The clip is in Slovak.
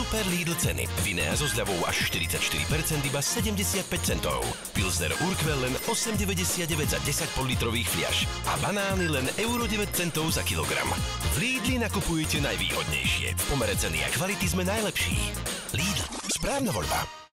super Lidl ceny. Vinea so zľavou až 44% iba 75 centov. Pilsner Urquell len 8,99 za 10 pol-litrových fliaš. A banány len euro 9 centov za kilogram. V Lidli nakupujete najvýhodnejšie. V pomere ceny a kvality sme najlepší. Lidl. Správna voľba.